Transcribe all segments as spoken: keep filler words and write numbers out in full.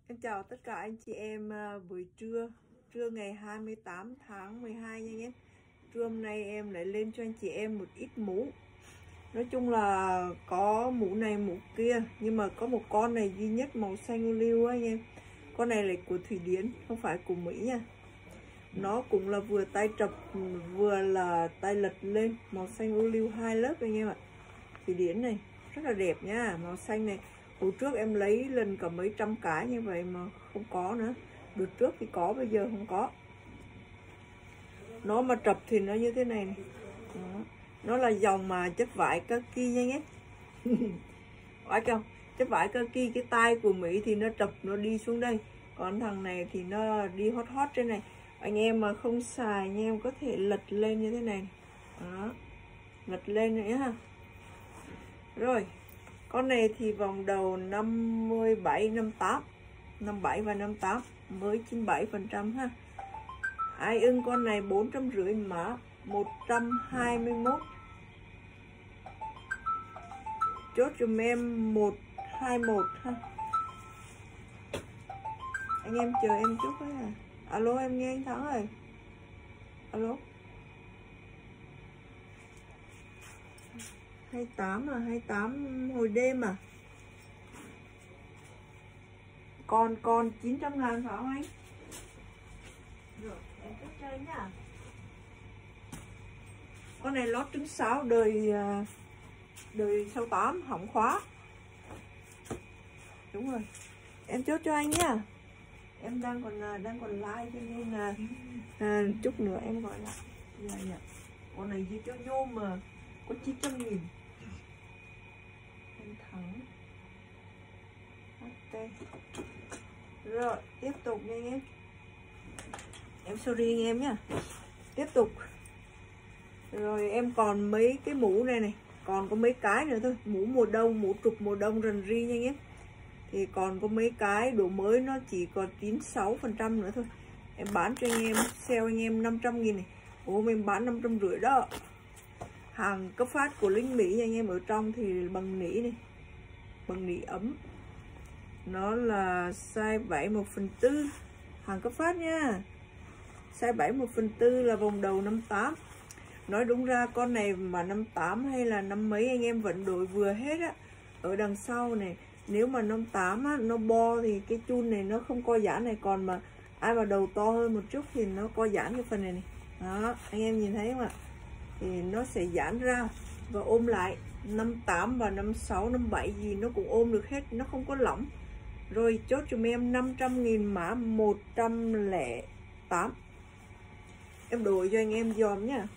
Em chào tất cả anh chị em buổi trưa trưa ngày hai mươi tám tháng mười hai nha nhé. Trưa hôm nay em lại lên cho anh chị em một ít mũ. Nói chung là có mũ này mũ kia, nhưng mà có một con này duy nhất màu xanh ô liu anh em. Con này là của Thụy Điển, không phải của Mỹ nha. Nó cũng là vừa tay trập vừa là tay lật lên, màu xanh ô liu hai lớp anh em ạ. Thụy Điển này rất là đẹp nha, màu xanh này. Hồi trước em lấy lần cả mấy trăm cái như vậy mà không có nữa. Đợt trước thì có, bây giờ không có. Nó mà trập thì nó như thế này, này. Đó. Nó là dòng mà chất vải kaki nha nhé. Phải không? Chất vải kaki, cái tay của Mỹ thì nó trập nó đi xuống đây. Còn thằng này thì nó đi hót hót trên này. Anh em mà không xài anh em có thể lật lên như thế này. Đó. Lật lên nữa ha. Rồi. Con này thì vòng đầu năm mươi bảy, năm mươi tám, năm mươi bảy và năm mươi tám với chín mươi bảy phần trăm ha. Ai ưng con này bốn trăm rưỡi mã một trăm hai mươi mốt. Chốt dùm em một hai mốt ha. Anh em chờ em chút ấy à. Alo em nghe anh Thắng ơi. Alo. hai mươi tám à, hai mươi tám hồi đêm à. Còn còn chín trăm ngàn phải không anh? Rồi, em chốt cho anh nhá. Con này lót trứng sáo đời đời sáu tám hỏng khóa. Đúng rồi. Em chốt cho anh nhá. Em đang còn đang còn like cho nên là à, chút nữa em gọi lại. Dạ, dạ. Con này chỉ cho nhôm mà có chín trăm nghìn. Em Thắng. Ok. Rồi, tiếp tục nha anh em. Em sorry anh em nhá. Tiếp tục. Rồi em còn mấy cái mũ này này, còn có mấy cái nữa thôi, mũ mùa đông, mũ trục mùa đông rần ri nha anh em. Thì còn có mấy cái độ mới nó chỉ còn chín mươi sáu phần trăm nữa thôi. Em bán cho anh em, sale anh em năm trăm nghìn này. Ủa em bán năm trăm rưỡi đó. Hàng cấp phát của lính Mỹ nha anh em, ở trong thì bằng nỉ này. Bằng nỉ ấm. Nó là size bảy một phần tư. Hàng cấp phát nha. Size bảy một phần tư là vòng đầu năm mươi tám. Nói đúng ra con này mà năm mươi tám hay là năm mấy anh em vẫn đổi vừa hết á. Ở đằng sau này, nếu mà năm mươi tám á, nó bo thì cái chun này nó không co giãn này. Còn mà ai mà đầu to hơn một chút thì nó co giãn cái phần này này. Đó, anh em nhìn thấy không ạ? Thì nó sẽ giãn ra và ôm lại. Năm mươi tám và năm mươi sáu, năm mươi bảy gì nó cũng ôm được hết, nó không có lỏng. Rồi chốt cho em năm trăm nghìn mã một trăm lẻ tám. Em đổi cho anh em dòm nhá.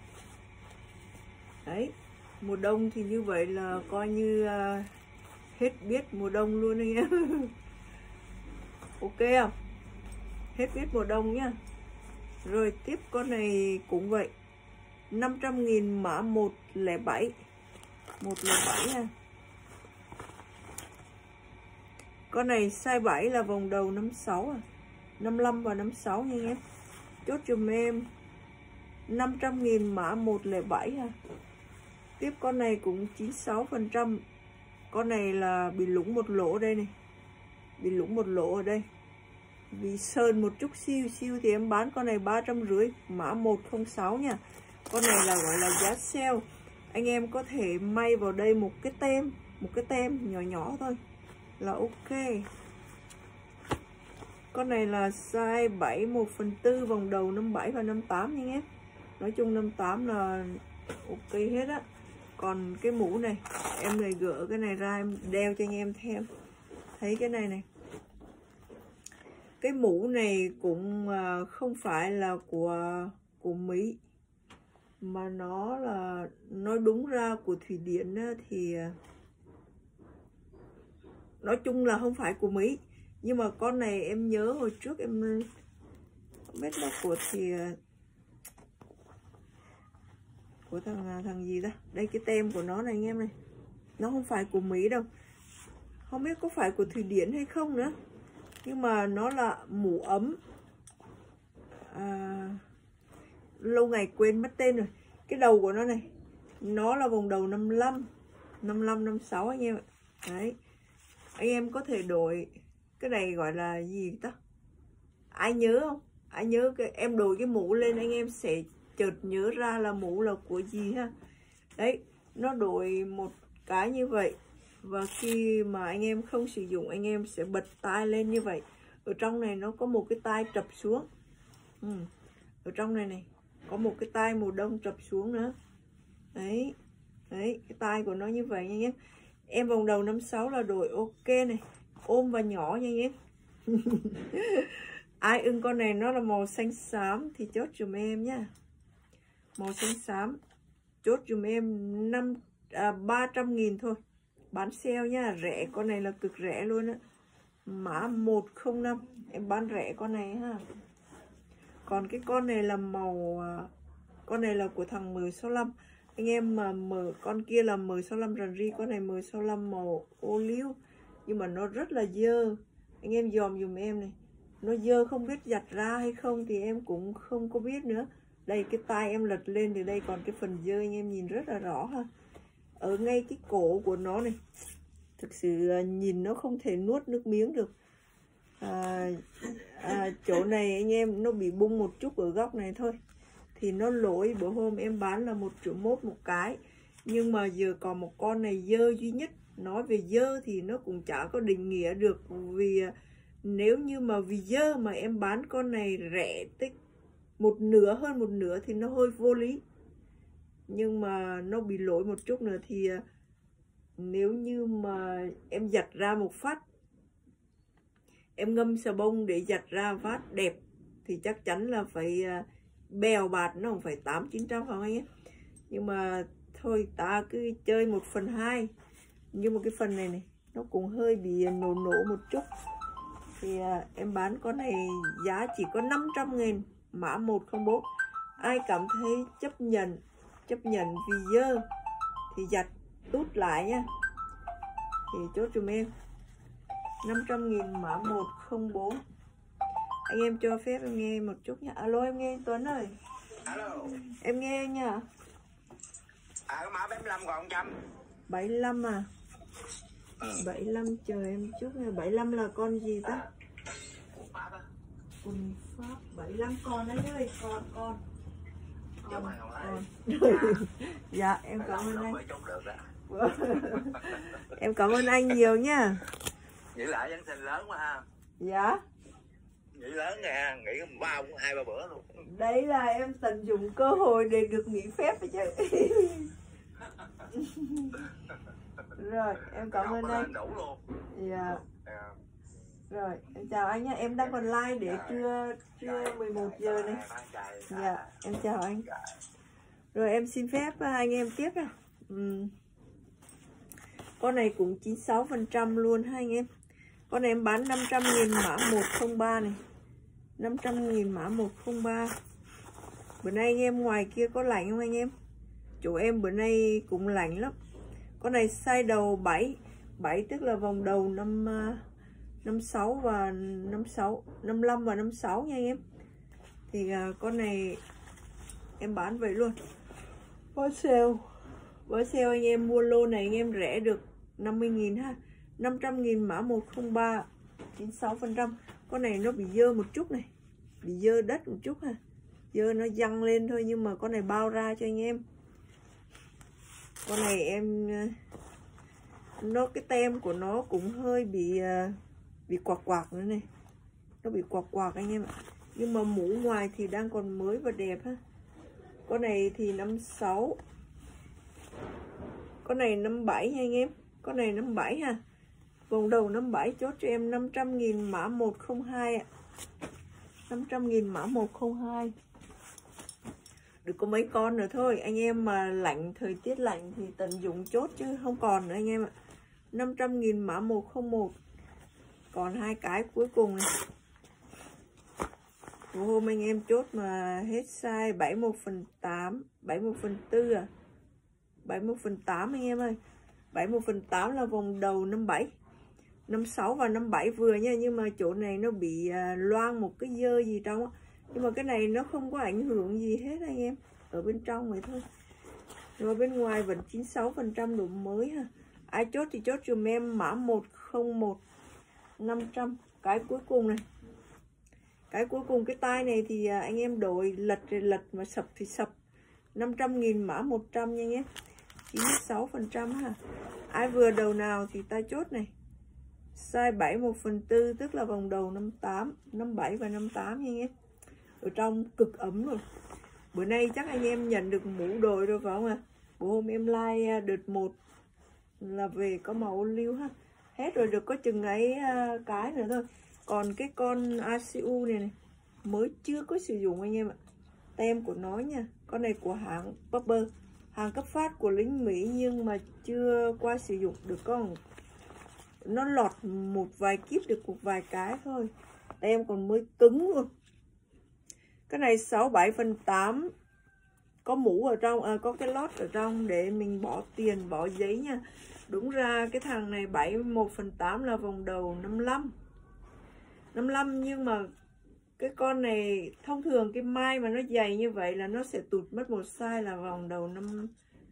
Đấy, mùa đông thì như vậy là coi như uh, hết biết mùa đông luôn anh em. Ok không? Hết biết mùa đông nhá. Rồi tiếp con này cũng vậy. năm trăm nghìn mã một không bảy. một không bảy ha. Con này size bảy là vòng đầu năm mươi sáu à. năm mươi lăm và năm mươi sáu nha anh em. Chốt dùm em năm trăm nghìn mã một không bảy ha. Tiếp con này cũng chín mươi sáu phần trăm. Con này là bị lủng một lỗ ở đây này. Bị lủng một lỗ ở đây. Vì sơn một chút siêu siêu thì em bán con này ba trăm rưỡi mã một không sáu nha. Con này là gọi là giá sale. Anh em có thể may vào đây một cái tem, một cái tem nhỏ nhỏ thôi là ok. Con này là size bảy một phần tư, vòng đầu năm mươi bảy và năm mươi tám nha nhé. Nói chung năm mươi tám là ok hết á. Còn cái mũ này em này gỡ cái này ra em đeo cho anh em thêm. Thấy cái này này. Cái mũ này cũng không phải là của của Mỹ, mà nó là nói đúng ra của Thụy Điển thì nói chung là không phải của Mỹ. Nhưng mà con này em nhớ hồi trước em không biết là của thì của thằng thằng gì đó. Đây cái tem của nó này anh em này. Nó không phải của Mỹ đâu. Không biết có phải của Thụy Điển hay không nữa. Nhưng mà nó là mũ ấm. À, lâu ngày quên mất tên rồi. Cái đầu của nó này. Nó là vòng đầu năm mươi lăm. năm mươi lăm, năm mươi sáu anh em ạ. Đấy. Anh em có thể đổi Cái này gọi là gì ta? Ai nhớ không? Ai nhớ cái em đổi cái mũ lên anh em sẽ chợt nhớ ra là mũ là của gì ha. Đấy, nó đổi một cái như vậy. Và khi mà anh em không sử dụng, anh em sẽ bật tai lên như vậy. Ở trong này nó có một cái tai trập xuống. Ừ. Ở trong này này có một cái tai mùa đông trập xuống nữa. Đấy. Đấy, cái tai của nó như vậy nha anh em. Em vòng đầu năm sáu là đổi ok này. Ôm và nhỏ nha anh em. Ai ưng con này nó là màu xanh xám thì chốt dùm em nhá. Màu xanh xám chốt dùm em năm à, ba trăm nghìn thôi. Bán sale nhá, rẻ, con này là cực rẻ luôn á. Mã một không năm, em bán rẻ con này ha. Còn cái con này là màu, con này là của thằng M sáu lăm. Anh em mà mở con kia là M sáu lăm rằn ri, con này M sáu lăm màu ô liu. Nhưng mà nó rất là dơ. Anh em dòm dùm em này. Nó dơ không biết giặt ra hay không thì em cũng không có biết nữa. Đây cái tai em lật lên thì đây còn cái phần dơ anh em nhìn rất là rõ ha. Ở ngay cái cổ của nó này, thực sự nhìn nó không thể nuốt nước miếng được. à, à, Chỗ này anh em nó bị bung một chút ở góc này thôi. Thì nó lỗi bữa hôm em bán là một triệu mốt một cái. Nhưng mà giờ còn một con này dơ duy nhất. Nói về dơ thì nó cũng chả có định nghĩa được. Vì nếu như mà vì dơ mà em bán con này rẻ tích một nửa hơn một nửa thì nó hơi vô lý. Nhưng mà nó bị lỗi một chút nữa thì nếu như mà em giặt ra một phát, em ngâm xà bông để giặt ra phát đẹp thì chắc chắn là phải bèo bạt, nó không phải tám chín trăm không anh ấy. Nhưng mà thôi ta cứ chơi một phần hai. Nhưng mà cái phần này này nó cũng hơi bị nổ nổ một chút. Thì à, em bán con này giá chỉ có năm trăm nghìn, mã một không bốn. Ai cảm thấy chấp nhận chấp nhận vì dơ thì giặt tút lại nha. Thì chốt dùm em năm trăm nghìn mã một không bốn. Anh em cho phép em nghe một chút nha. Alo em nghe Tuấn ơi. Alo. Em nghe nha. À mã bảy mươi lăm còn một trăm. bảy mươi lăm à? Ừ. bảy mươi lăm chờ em chút nha. bảy mươi lăm là con gì ta? Quần Pháp bảy mươi lăm con đấy ơi, con con. Con, con. Dạ em cảm ơn anh. Em cảm ơn anh nhiều nha. Nghĩ lại Giáng sinh lớn quá ha. Dạ. Nghĩ lớn nè, nghỉ ba hai ba bữa luôn. Đấy là em tận dụng cơ hội để được nghỉ phép đấy chứ. Rồi em cảm ơn anh. Đủ luôn. Dạ. Rồi em chào anh nhé, em đang còn like để trưa trưa mười một giờ này. Dạ em chào anh. Rồi em xin phép anh em tiếp nào. uhm. Con này cũng chín mươi sáu phần trăm luôn ha anh em. Con này em bán năm trăm nghìn mã một không ba này. năm trăm nghìn mã một không ba. Bữa nay anh em ngoài kia có lạnh không anh em? Chỗ em bữa nay cũng lạnh lắm. Con này size đầu bảy. bảy tức là vòng đầu năm năm sáu và năm sáu, năm lăm và năm sáu nha anh em. Thì uh, con này em bán vậy luôn. Có sale. Với sale anh em mua lô này anh em rẻ được năm mươi nghìn ha. năm trăm nghìn mã một không ba, chín mươi sáu phần trăm. Con này nó bị dơ một chút này. Bị dơ đất một chút ha. Dơ nó văng lên thôi nhưng mà con này bao ra cho anh em. Con này em nó cái tem của nó cũng hơi bị bị quạc quạc nữa này. Nó bị quạc quạc anh em ạ. Nhưng mà mũ ngoài thì đang còn mới và đẹp ha. Con này thì năm sáu. Con này năm bảy nha anh em. Con này năm bảy ha. Vòng đầu năm bảy chốt cho em năm trăm nghìn mã một không hai ạ. năm trăm nghìn mã một không hai. Được có mấy con nữa thôi. Anh em mà lạnh, thời tiết lạnh thì tận dụng chốt chứ không còn nữa anh em ạ. năm trăm nghìn mã một không một. Còn hai cái cuối cùng này. Của hôm anh em chốt mà hết size bảy mươi mốt phần tám, bảy mươi mốt phần tư à. bảy mươi mốt phần tám anh em ơi. bảy mươi mốt phần tám là vòng đầu năm bảy. năm sáu và năm bảy vừa nha. Nhưng mà chỗ này nó bị loang một cái dơ gì trong á. Nhưng mà cái này nó không có ảnh hưởng gì hết anh em. Ở bên trong vậy thôi. Rồi bên ngoài vẫn chín mươi sáu phần trăm độ mới ha. Ai chốt thì chốt dùm em mã một không một. năm trăm. Cái cuối cùng này, cái cuối cùng cái tay này thì anh em đổi lật thì lật mà sập thì sập. Năm trăm nghìn mã một trăm nha anh em, chín mươi sáu phần trăm ha. Ai vừa đầu nào thì ta chốt này. Size bảy một phần tư, tức là vòng đầu năm tám, năm bảy và năm tám nha anh em. Ở trong cực ấm rồi. Bữa nay chắc anh em nhận được mũ đội rồi phải không ạ? À? Bữa hôm em like đợt một là về có màu ô liu ha. Hết rồi, được có chừng ấy cái nữa thôi. Còn cái con a xê u này này mới chưa có sử dụng anh em ạ. Tem của nó nha. Con này của hãng Popper, hàng cấp phát của lính Mỹ, nhưng mà chưa qua sử dụng được. Con nó lọt một vài kíp được một vài cái thôi. Tem còn mới cứng luôn. Cái này sáu bảy phần tám, có mũ ở trong, à, có cái lót ở trong để mình bỏ tiền, bỏ giấy nha. Đúng ra cái thằng này bảy mươi mốt phần tám là vòng đầu năm mươi lăm. năm mươi lăm, nhưng mà cái con này thông thường cái mai mà nó dày như vậy là nó sẽ tụt mất một size là vòng đầu năm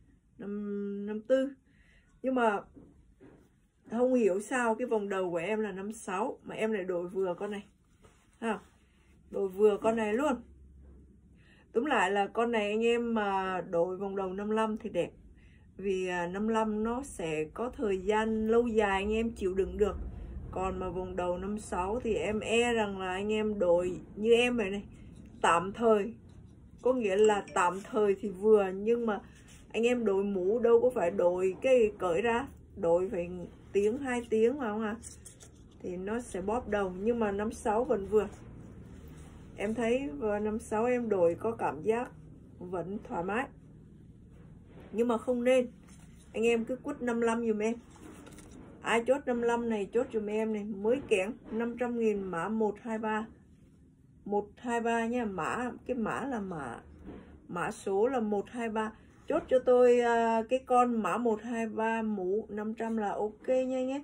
năm tư. Nhưng mà không hiểu sao cái vòng đầu của em là năm sáu mà em lại đổi vừa con này. Ha. Đổi vừa con này luôn. Đúng lại là con này anh em mà đổi vòng đầu năm mươi lăm thì đẹp. Vì năm mươi lăm nó sẽ có thời gian lâu dài anh em chịu đựng được. Còn mà vòng đầu năm mươi sáu thì em e rằng là anh em đổi như em vậy này, tạm thời. Có nghĩa là tạm thời thì vừa, nhưng mà anh em đổi mũ đâu có phải đổi cái cởi ra, đổi phải tiếng hai tiếng phải không ạ? Thì nó sẽ bóp đầu, nhưng mà năm mươi sáu vẫn vừa. Em thấy vào năm mươi sáu em đổi có cảm giác vẫn thoải mái. Nhưng mà không nên. Anh em cứ quất năm mươi lăm dùm em. Ai chốt năm mươi lăm này chốt dùm em này, mới kẽn năm trăm nghìn mã một hai ba. một hai ba nha, mã cái mã là mã mã số là một hai ba. Chốt cho tôi uh, cái con mã một hai ba mũ năm trăm là ok nha nhé.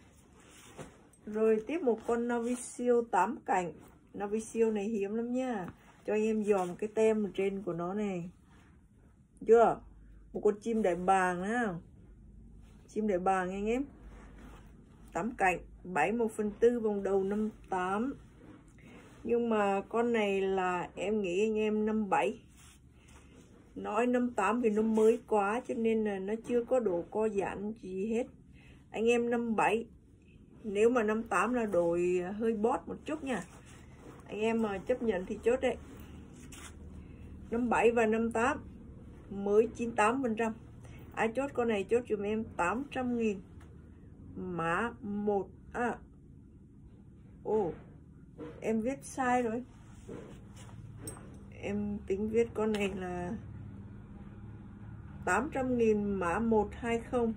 Rồi tiếp một con Novisiel tám cạnh. Novisiel này hiếm lắm nha. Cho anh em dòm cái tem ở trên của nó này. Chưa? Một con chim đại bàng á. Chim đại bàng anh em. tám cạnh, bảy một phần tư, vòng đầu năm tám. Nhưng mà con này là em nghĩ anh em năm bảy. Nói năm tám vì nó mới quá cho nên là nó chưa có độ co giãn gì hết. Anh em năm bảy. Nếu mà năm tám là đổi hơi bót một chút nha. Anh em mà chấp nhận thì chốt đấy. năm bảy và năm tám mới chín mươi tám phần trăm. Ai chốt con này chốt dùm em tám trăm nghìn. Mã một. À. Ồ. Em viết sai rồi. Em tính viết con này là tám trăm nghìn mã một hai không.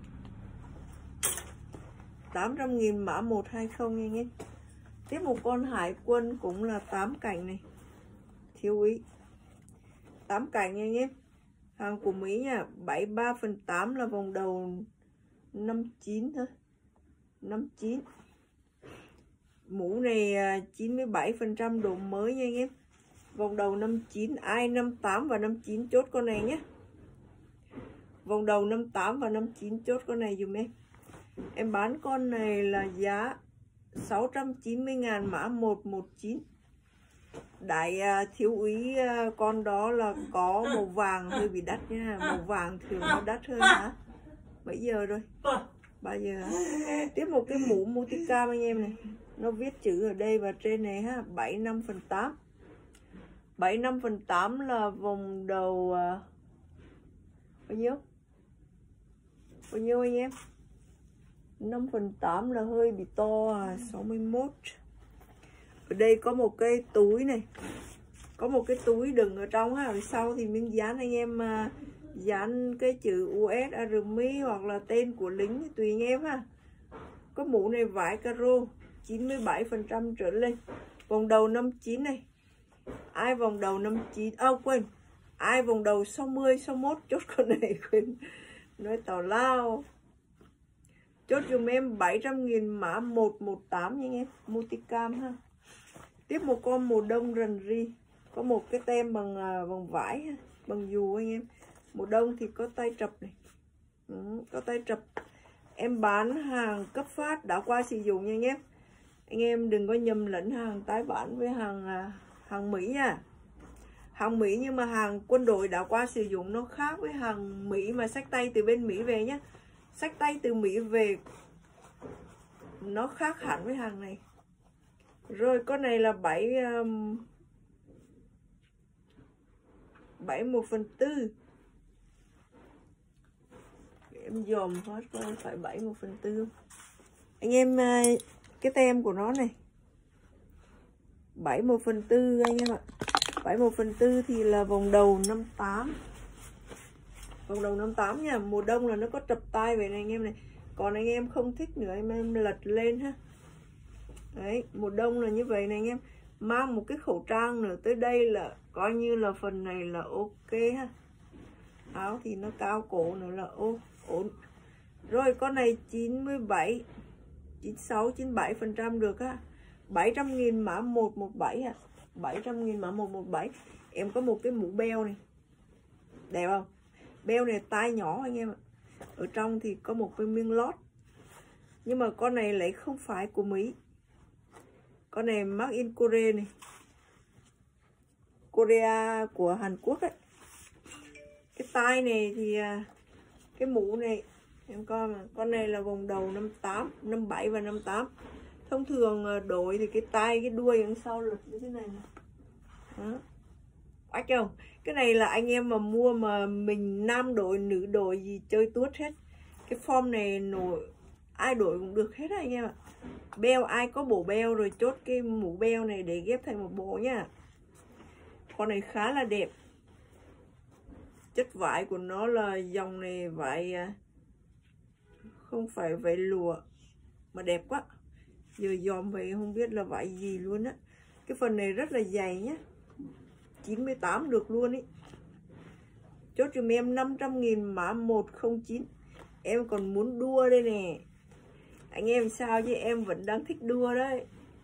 tám trăm nghìn mã một hai không nha nhé. Tiếp một con hải quân cũng là tám cạnh này. Thiếu ý. tám cạnh nha nhé. Hàng của Mỹ nha. bảy mươi ba phần tám là vòng đầu năm mươi chín thôi. năm mươi chín. Mũ này chín mươi bảy phần trăm độ mới nha anh em. Vòng đầu năm mươi chín. Ai năm mươi tám và năm mươi chín chốt con này nhé. Vòng đầu năm mươi tám và năm mươi chín chốt con này dùm em. Em bán con này là giá sáu trăm chín mươi ngàn mã một một chín. Đại uh, thiếu úy uh, con đó là có màu vàng hơi bị đắt nha. Màu vàng thường nó đắt hơn hả? Mấy giờ rồi? Bao giờ hả? Tiếp một cái mũ multicam anh em này. Nó viết chữ ở đây và trên này ha. bảy mươi lăm phần tám. bảy mươi lăm phần tám là vòng đầu uh, bao nhiêu? Bao nhiêu anh em? năm phần tám là hơi bị to à. sáu mươi mốt. Ở đây có một cái túi này. Có một cái túi đựng ở trong ha. Ở sau thì mình dán anh em uh, dán cái chữ u ét Army hoặc là tên của lính tùy anh em ha. Có mũ này vải caro chín mươi bảy phần trăm trở lên. Vòng đầu năm mươi chín này. Ai vòng đầu năm mươi chín? À quên. Ai vòng đầu sáu mươi, sáu mươi mốt chốt con này quên. Nói tào lao. Chốt dùm em bảy trăm nghìn mã một một tám nha anh em. Multicam ha. Tiếp một con mùa đông rần ri. Có một cái tem bằng bằng vải ha. Bằng dù anh em. Mùa đông thì có tay trập này. Ừ, có tay trập. Em bán hàng cấp phát đã qua sử dụng nha anh em. Anh em đừng có nhầm lẫn hàng tái bản với hàng hàng Mỹ nha. Hàng Mỹ nhưng mà hàng quân đội đã qua sử dụng nó khác với hàng Mỹ mà xách tay từ bên Mỹ về nhé. Xách tay từ Mỹ về nó khác hẳn với hàng này. Rồi con này là bảy um, bảy một phần tư. Em dòm hết coi phải bảy một phần tư. Anh em cái tem của nó này bảy một phần tư anh em ạ. bảy một phần tư thì là vòng đầu năm tám. Vòng đầu năm tám nha. Mùa đông là nó có trập tay về này anh em này. Còn anh em không thích nữa anh em lật lên ha. Đấy, mùa đông là như vậy này anh em. Mang một cái khẩu trang nữa tới đây là coi như là phần này là ok ha. Áo thì nó cao cổ nữa là ô, ổn. Rồi con này chín mươi bảy, chín mươi sáu, chín mươi bảy phần trăm được á. bảy trăm nghìn mã một một bảy à. bảy trăm nghìn mã một một bảy. Em có một cái mũ beo này. Đẹp không? Beo này tai nhỏ anh em ạ. Ở trong thì có một cái miếng lót. Nhưng mà con này lại không phải của Mỹ. Con này made in Korea này. Korea của Hàn Quốc ấy. Cái tai này thì cái mũ này em coi mà, con này là vòng đầu năm tám, năm bảy và năm tám. Thông thường đội thì cái tai cái đuôi đằng sau lật như thế này này. Đó. Oách không? Cái này là anh em mà mua mà mình nam đội nữ đội gì chơi tuốt hết. Cái form này nổi ai đổi cũng được hết anh em ạ. Beo ai có bộ beo rồi chốt cái mũ beo này để ghép thành một bộ nhá. Con này khá là đẹp. Chất vải của nó là dòng này vải không phải vải lụa mà đẹp quá. Giờ dòm vậy không biết là vải gì luôn á. Cái phần này rất là dày nhá. chín mươi tám được luôn ý. Chốt cho em năm trăm nghìn mã một không chín. Em còn muốn đua đây nè. Anh em sao chứ em vẫn đang thích đua đấy.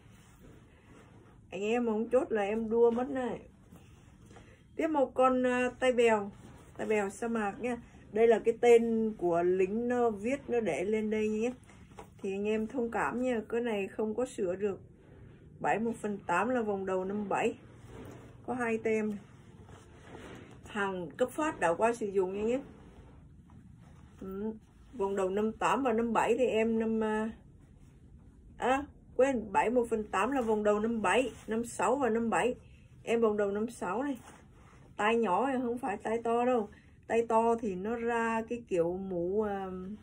Anh em không chốt là em đua mất này. Tiếp một con uh, tay bèo. Tay bèo sa mạc nha. Đây là cái tên của lính nó viết nó để lên đây nhé. Thì anh em thông cảm nha. Cái này không có sửa được. bảy một phần tám là vòng đầu năm bảy. Có hai tem. Hàng cấp phát đã qua sử dụng nha nhé. Ừ. Vòng đầu năm tám và năm bảy thì em năm à quên, bảy một phần tám là vòng đầu năm bảy, năm sáu và năm bảy. Em vòng đầu năm sáu này. Tay nhỏ này không phải tay to đâu. Tay to thì nó ra cái kiểu mũ uh,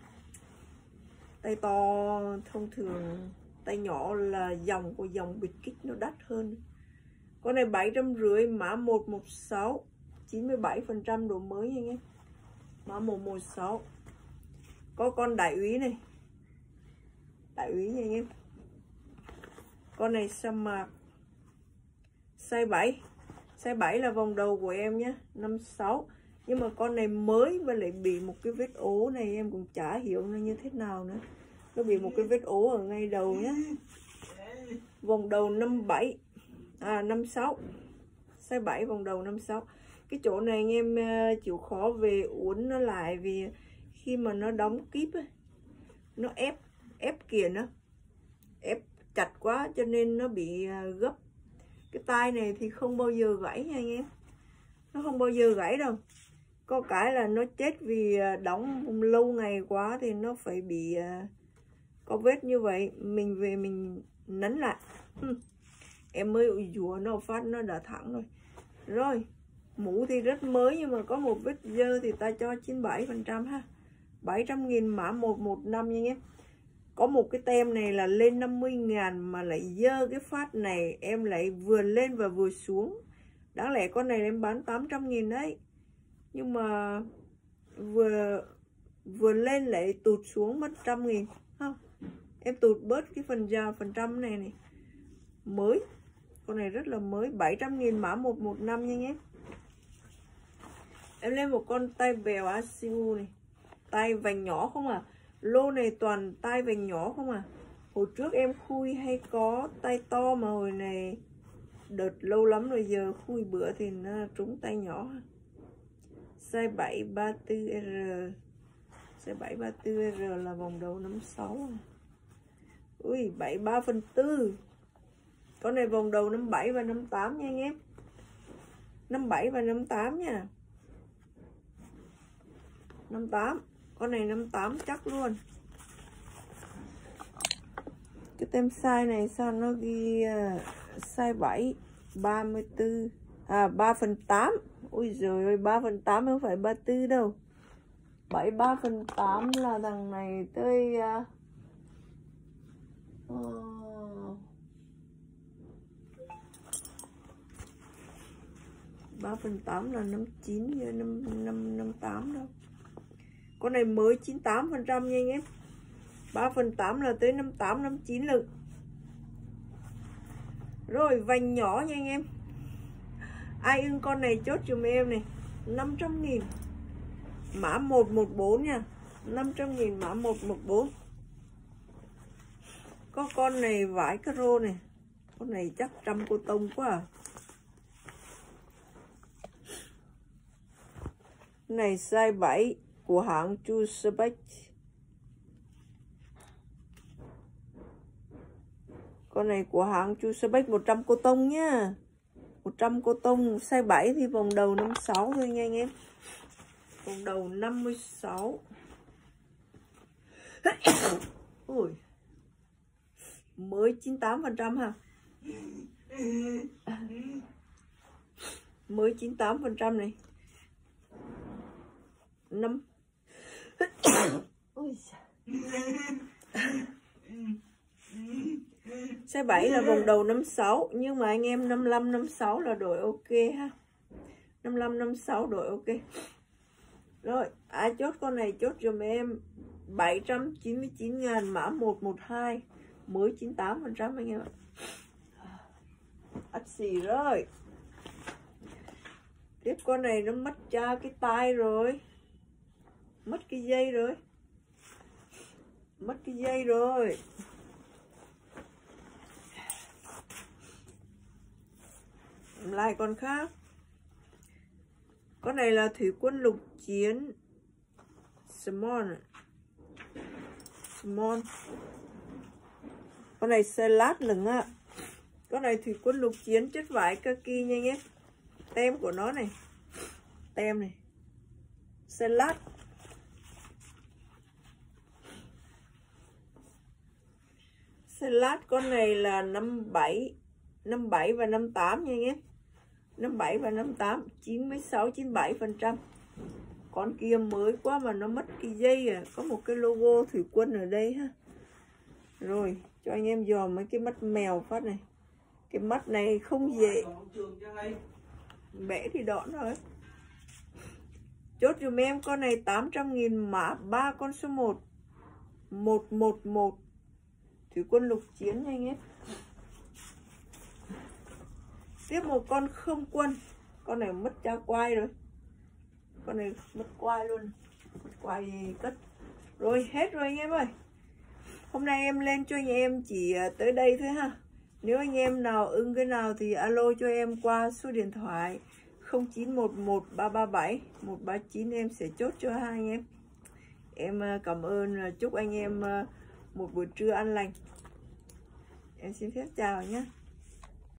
tay to thông thường. Tay nhỏ là dòng của dòng bịt kích nó đắt hơn. Con này bảy trăm rưỡi mã một một sáu, chín mươi bảy phần trăm độ mới nha nhé. Mã một một sáu. Có con đại úy này. Đại úy nha anh em. Con này sa mạc. Size bảy. Size bảy là vòng đầu của em nhé. năm sáu. Nhưng mà con này mới và lại bị một cái vết ố này. Em cũng chả hiểu nó như thế nào nữa. Nó bị một cái vết ố ở ngay đầu nhé. Vòng đầu năm bảy. À năm sáu. Size bảy vòng đầu năm sáu. Cái chỗ này anh em chịu khó về uốn nó lại. Vì khi mà nó đóng kíp ấy, nó ép ép kiềng nó ép chặt quá cho nên nó bị gấp. Cái tai này thì không bao giờ gãy nha anh em. Nó không bao giờ gãy đâu. Có cái là nó chết vì đóng lâu ngày quá thì nó phải bị có vết như vậy. Mình về mình nắn lại. Em mới dùa nó phát nó đã thẳng rồi. Rồi mũ thì rất mới nhưng mà có một vết dơ thì ta cho chín mươi bảy phần trăm ha. bảy trăm nghìn mã một một năm nha nhé. Có một cái tem này là lên năm mươi ngàn mà lại dơ cái phát này em lại vừa lên và vừa xuống. Đáng lẽ con này em bán tám trăm nghìn đấy. Nhưng mà vừa vừa lên lại tụt xuống mất trăm nghìn. Không, em tụt bớt cái phần giờ phần trăm này này. Mới. Con này rất là mới. bảy trăm nghìn mã một một năm nha nhé. Em lên một con tay bèo a xê u này. Tay vành nhỏ không à. Lô này toàn tay vành nhỏ không à. Hồi trước em khui hay có tay to mà hồi này đợt lâu lắm rồi, giờ khui bữa thì nó trúng tay nhỏ. Size bảy ba tư R. Size bảy ba tư R là vòng đầu năm sáu. Ui, bảy ba phần tư. Con này vòng đầu năm bảy và năm tám nha anh em. năm bảy và năm tám nha. năm tám. Con này năm tám chắc luôn. Cái tem size này sao nó ghi uh, size bảy, ba mươi tư, à ba phần tám. Ui giời ơi, ba phần tám không phải ba mươi tư đâu. bảy ba phần tám là thằng này tới uh, uh, ba phần tám là năm chín, năm năm năm tám đâu. Con này mới chín mươi tám phần trăm nha anh em. ba phần tám là tới năm tám, năm chín lực. Rồi vành nhỏ nha anh em. Ai ưng con này chốt dùm em này, năm trăm nghìn. Mã một một bốn nha. năm trăm nghìn mã một một bốn. Có con này vải caro này. Con này chắc trăm cô tông quá à. Này size bảy của hãng Chusebek. Con này của hãng Chusebek một trăm cô tông nhá. một trăm cô tông, size bảy thì vòng đầu năm mươi sáu thôi nha anh em. Vòng đầu năm mươi sáu. Ui. Mới chín mươi tám phần trăm ha. Mới chín mươi tám phần trăm này. năm. Ui. Size bảy là vòng đầu năm mươi sáu, nhưng mà anh em năm mươi lăm, năm mươi sáu là đổi ok ha. năm mươi lăm, năm mươi sáu đổi ok. Rồi, ai chốt con này chốt giùm em bảy trăm chín mươi chín ngàn mã một một hai, mới chín mươi tám phần trăm anh em ạ. Ắt xì rồi. Tiếp con này nó mất cha cái tai rồi. Mất cái dây rồi. Mất cái dây rồi. Lại con khác. Con này là thủy quân lục chiến Small. Small. Con này xe lát lửng ạ. Con này thủy quân lục chiến chất vải kaki nha nhé. Tem của nó này. Tem này. Xe lát. Xe lát con này là năm bảy, năm bảy và năm tám nha nhé. năm bảy và năm tám, chín mươi sáu, chín mươi bảy phần trăm. Con kia mới quá mà nó mất cái dây à. Có một cái logo thủy quân ở đây ha. Rồi, cho anh em dòm mấy cái mắt mèo phát này. Cái mắt này không dễ. Bẻ thì đọn rồi. Chốt dùm em con này tám trăm nghìn mã ba con số một. một một một. Thủy quân lục chiến nha anh em. Tiếp một con không quân. Con này mất cha quai rồi. Con này mất quai luôn. Mất quai cất. Rồi hết rồi anh em ơi. Hôm nay em lên cho anh em chỉ tới đây thôi ha. Nếu anh em nào ưng cái nào thì alo cho em qua số điện thoại không chín một một ba ba bảy một ba chín, em sẽ chốt cho hai anh em. Em cảm ơn, chúc anh em một buổi trưa an lành. Em xin phép chào nhé.